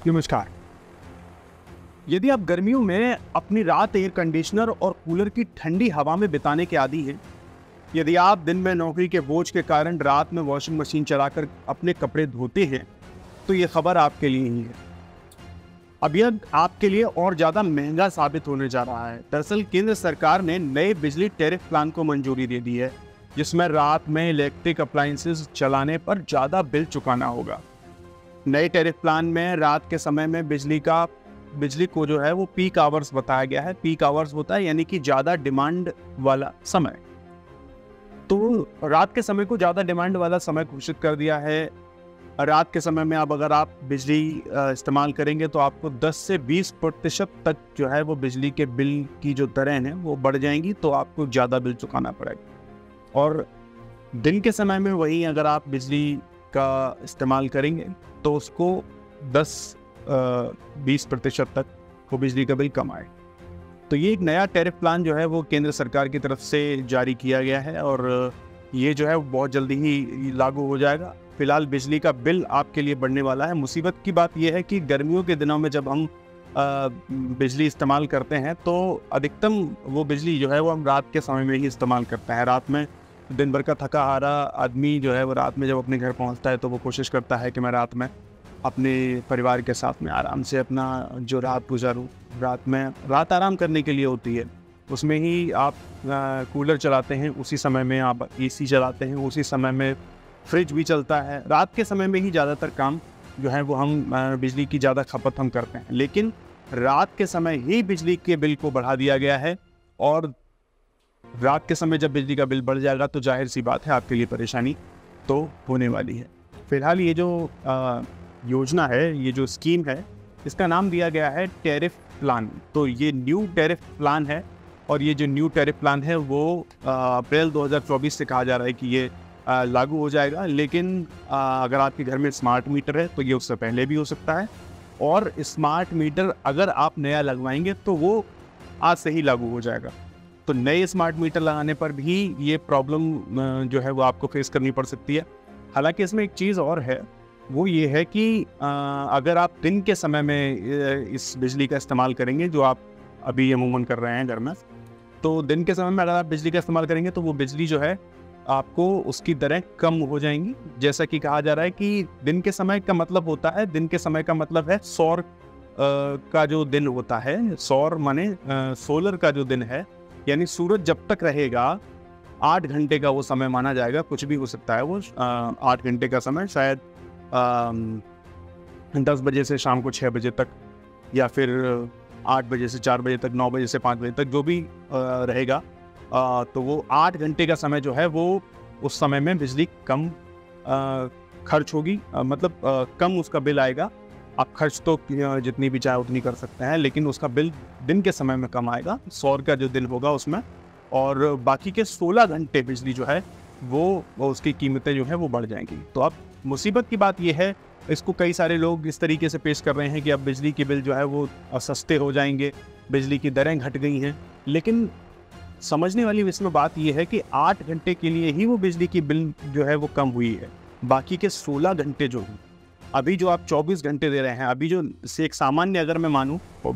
नमस्कार। यदि आप गर्मियों में अपनी रात एयर कंडीशनर और कूलर की ठंडी हवा में बिताने के आदी हैं, यदि आप दिन में नौकरी के बोझ के कारण रात में वॉशिंग मशीन चलाकर अपने कपड़े धोते हैं, तो ये खबर आपके लिए ही है। अब यह आपके लिए और ज़्यादा महंगा साबित होने जा रहा है। दरअसल केंद्र सरकार ने नए बिजली टैरिफ प्लान को मंजूरी दे दी है, जिसमें रात में इलेक्ट्रिक अप्लायंसेस चलाने पर ज़्यादा बिल चुकाना होगा। नए टैरिफ प्लान में रात के समय में बिजली को जो है वो पीक आवर्स बताया गया है। पीक आवर्स होता है यानी कि ज़्यादा डिमांड वाला समय। तो रात के समय को ज़्यादा डिमांड वाला समय घोषित कर दिया है। रात के समय में अब अगर आप बिजली इस्तेमाल करेंगे तो आपको 10 से 20% तक जो है वो बिजली के बिल की जो दरें हैं वो बढ़ जाएंगी, तो आपको ज़्यादा बिल चुकाना पड़ेगा। और दिन के समय में वही अगर आप बिजली का इस्तेमाल करेंगे तो उसको 10-20% तक वो बिजली का बिल कम आए। तो ये एक नया टैरिफ प्लान जो है वो केंद्र सरकार की तरफ से जारी किया गया है और ये जो है बहुत जल्दी ही लागू हो जाएगा। फिलहाल बिजली का बिल आपके लिए बढ़ने वाला है। मुसीबत की बात यह है कि गर्मियों के दिनों में जब हम बिजली इस्तेमाल करते हैं तो अधिकतम वो बिजली जो है वो हम रात के समय में ही इस्तेमाल करते हैं। रात में दिन भर का थका हारा आदमी जो है वो रात में जब अपने घर पहुंचता है तो वो कोशिश करता है कि मैं रात में अपने परिवार के साथ में आराम से अपना जो रात गुजारूं। रात आराम करने के लिए होती है, उसमें ही आप कूलर चलाते हैं, उसी समय में आप एसी चलाते हैं, उसी समय में फ्रिज भी चलता है। रात के समय में ही ज़्यादातर काम जो है वो हम बिजली की ज़्यादा खपत हम करते हैं। लेकिन रात के समय ही बिजली के बिल को बढ़ा दिया गया है और रात के समय जब बिजली का बिल बढ़ जाएगा तो जाहिर सी बात है आपके लिए परेशानी तो होने वाली है। फिलहाल ये जो योजना है, ये जो स्कीम है, इसका नाम दिया गया है टैरिफ प्लान। तो ये न्यू टैरिफ प्लान है और ये जो न्यू टैरिफ प्लान है वो अप्रैल 2024 से कहा जा रहा है कि ये लागू हो जाएगा। लेकिन अगर आपके घर में स्मार्ट मीटर है तो ये उससे पहले भी हो सकता है, और स्मार्ट मीटर अगर आप नया लगवाएंगे तो वो आज से ही लागू हो जाएगा। तो नए स्मार्ट मीटर लगाने पर भी ये प्रॉब्लम जो है वो आपको फेस करनी पड़ सकती है। हालांकि इसमें एक चीज़ और है, वो ये है कि अगर आप दिन के समय में इस बिजली का इस्तेमाल करेंगे जो आप अभी अमूमन कर रहे हैं घर में, तो दिन के समय में अगर आप बिजली का इस्तेमाल करेंगे तो वो बिजली जो है आपको उसकी दरें कम हो जाएंगी। जैसा कि कहा जा रहा है कि दिन के समय का मतलब होता है, दिन के समय का मतलब है सौर का जो दिन होता है। सौर माने सोलर का जो दिन है, यानी सूरज जब तक रहेगा 8 घंटे का वो समय माना जाएगा। कुछ भी हो सकता है वो 8 घंटे का समय, शायद 10 बजे से शाम को 6 बजे तक, या फिर 8 बजे से 4 बजे तक, 9 बजे से 5 बजे तक, जो भी रहेगा। तो वो 8 घंटे का समय जो है वो उस समय में बिजली कम खर्च होगी, मतलब कम उसका बिल आएगा। आप खर्च तो जितनी भी चाहे उतनी कर सकते हैं, लेकिन उसका बिल दिन के समय में कम आएगा, सौर का जो दिन होगा उसमें। और बाकी के 16 घंटे बिजली जो है वो उसकी कीमतें जो है वो बढ़ जाएंगी। तो अब मुसीबत की बात यह है, इसको कई सारे लोग इस तरीके से पेश कर रहे हैं कि अब बिजली के बिल जो है वो सस्ते हो जाएंगे, बिजली की दरें घट गई हैं। लेकिन समझने वाली इसमें बात यह है कि 8 घंटे के लिए ही वो बिजली की बिल जो है वो कम हुई है। बाकी के 16 घंटे जो हैं, अभी जो आप 24 घंटे दे रहे हैं, अभी जो से एक सामान्य अगर मैं मानूँ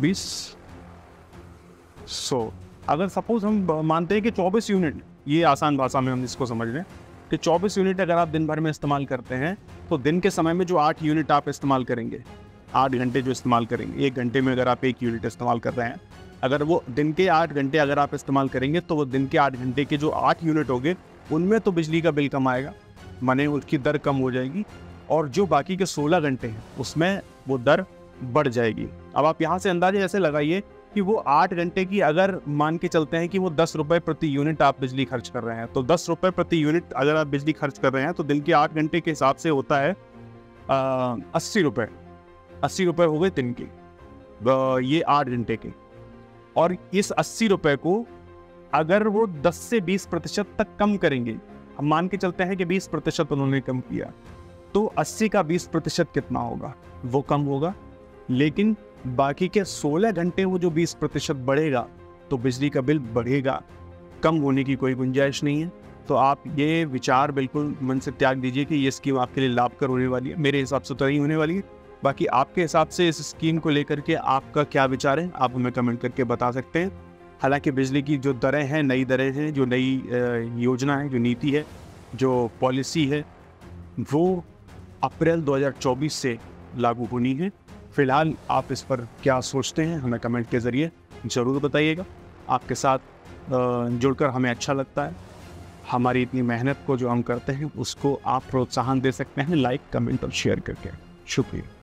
2400, अगर सपोज हम मानते हैं कि 24 यूनिट, ये आसान भाषा में हम इसको समझ लें कि 24 यूनिट अगर आप दिन भर में इस्तेमाल करते हैं तो दिन के समय में जो 8 यूनिट आप इस्तेमाल करेंगे, 8 घंटे जो इस्तेमाल करेंगे, 1 घंटे में अगर आप 1 यूनिट इस्तेमाल कर रहे हैं, अगर वो दिन के 8 घंटे अगर आप इस्तेमाल करेंगे तो वो दिन के 8 घंटे के जो 8 यूनिट होंगे उनमें तो बिजली का बिल कम आएगा, माने उसकी दर कम हो जाएगी। और जो बाकी के 16 घंटे हैं उसमें वो दर बढ़ जाएगी। अब आप यहाँ से अंदाजे ऐसे लगाइए कि वो 8 घंटे की अगर मान के चलते हैं कि वो 10 रुपये प्रति यूनिट आप बिजली खर्च कर रहे हैं, तो 10 रुपये प्रति यूनिट अगर आप बिजली खर्च कर रहे हैं तो दिन के 8 घंटे के हिसाब से होता है 80 रुपये। 80 रुपये हो गए दिन के, ये 8 घंटे के। और इस 80 रुपये को अगर वो 10 से 20% तक कम करेंगे, हम मान के चलते हैं कि 20% उन्होंने कम किया, तो 80 का 20% कितना होगा, वो कम होगा। लेकिन बाकी के 16 घंटे वो जो 20% बढ़ेगा तो बिजली का बिल बढ़ेगा, कम होने की कोई गुंजाइश नहीं है। तो आप ये विचार बिल्कुल मन से त्याग दीजिए कि ये स्कीम आपके लिए लाभकर होने वाली है। मेरे हिसाब से तो नहीं होने वाली है, बाकी आपके हिसाब से इस स्कीम को लेकर के आपका क्या विचार है, आप हमें कमेंट करके बता सकते हैं। हालांकि बिजली की जो दरें हैं, नई दरें हैं, जो नई योजना है, जो नीति है, जो पॉलिसी है, वो अप्रैल 2024 से लागू होनी है। फिलहाल आप इस पर क्या सोचते हैं, हमें कमेंट के ज़रिए ज़रूर बताइएगा। आपके साथ जुड़कर हमें अच्छा लगता है। हमारी इतनी मेहनत को जो हम करते हैं उसको आप प्रोत्साहन दे सकते हैं लाइक, कमेंट और शेयर करके। शुक्रिया।